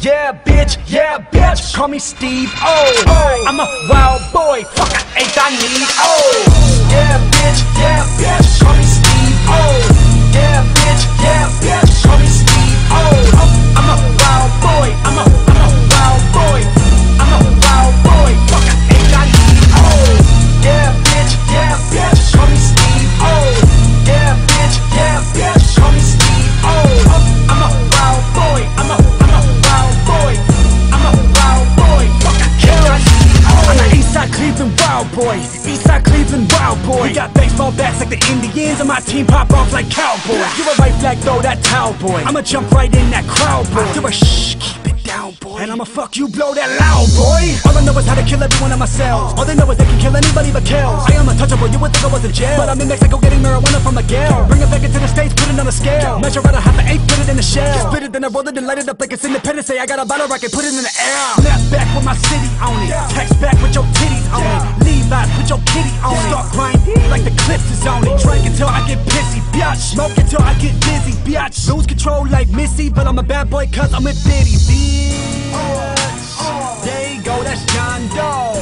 yeah, bitch, call me Steve O. I'm a wild boy, fuck I ain't I need, oh. Yeah, bitch, call me Steve O. Yeah, bitch, call me Steve O. I'm a wild boy, I'm a wild boy. I'm a wild boy, fuck I ain't I need, oh. Yeah, bitch, call me Steve O. Yeah, bitch, call me Steve O. I'm a wild boy, I'm a wild boy. I'm a wild boy, fuck I ain't I need, oh. I'm an Eastside Cleveland wild boy, Eastside Cleveland wild boy. We got baseball bats like the Indians, and my team pop off like cowboys. You're a right flag, throw that towel, boy. I'ma jump right in that crowd, boy. You're a shh, keep it down, boy. And I'ma fuck you, blow that loud, boy. All I know is how to kill everyone in my cells. All they know is they can kill anybody but kills. I am untouchable, you would think I was in jail, but I'm in Mexico getting marijuana from Miguel. Bring it back into the States, put it on a scale. Measure out a half an eighth, put it in a shell. Split it, then I roll it and light it up like it's Independence Day. I got a bottle rocket, put it in the air. Snap back with my city on it. Text back with your titties on it. Levi's, put your kitty on it. Start grinding like the clips is on it. Drink until I get pissy, biatch. Smoke until I get dizzy, biatch. Lose control like Missy, but I'm a bad boy cause I'm with Diddy, bitch. There you go, that's John Doe.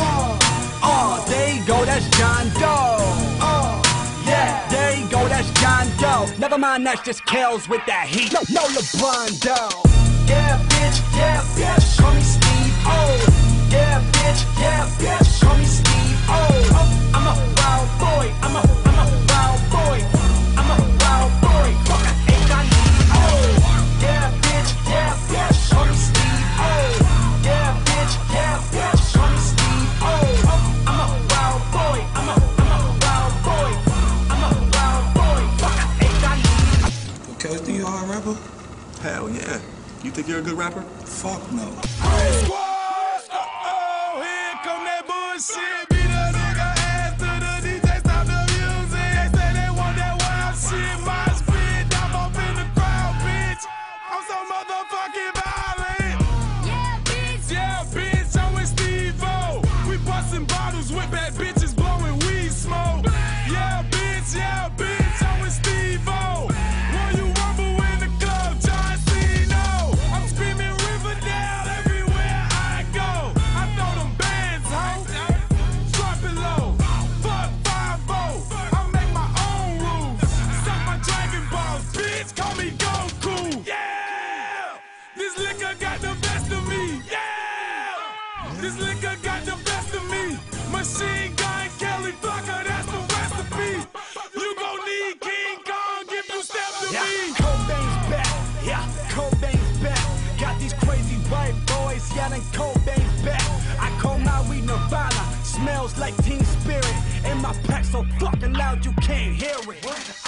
There you go, that's John Doe. Yeah, there you go, that's John Doe. Never mind, that's just Kells with that heat. No LeBron Doe. Yeah, bitch, call me Steve O. Yeah, bitch, call me Steve O. I'm a wild boy, I'm a wild boy. I'm a wild boy, fuck I ain't I need, oh. Yeah, bitch, call me Steve O. Yeah, bitch, call me Steve O. I'm a wild boy, I'm a wild boy. I'm a wild boy, fuck I ain't I need. Okay, think you're a hard rapper? Hell yeah. You think you're a good rapper? Fuck no. Squad! Uh-oh, here come that bullshit. Beat a nigga ass to the DJ, stop the music. They say they want that wild shit. My spit, I'm up in the crowd, bitch. I'm so motherfucking violent. Yeah, bitch, I'm with Steve-O. We busting bottles with bad bitches, blowing weed smoke. Yeah, bitch, I'm with Steve-O. Will you rumble in the club, John Cena? I'm screaming Riverdale everywhere I go. I throw them bands, ho. Drop it low. Fuck 5-0. I make my own rules. Suck my Dragon Balls, bitch. Call me Goku. Yeah. This liquor got the best of me. Yeah. This liquor got the best of me. Machine Gun Kelly Flocker, that's the recipe. You gon' need King Kong if you step to me. Cobain's back, Cobain's back. Got these crazy white boys yelling Cobain's back. I call my weed Nirvana, smells like Teen Spirit. And my pack so fucking loud you can't hear it.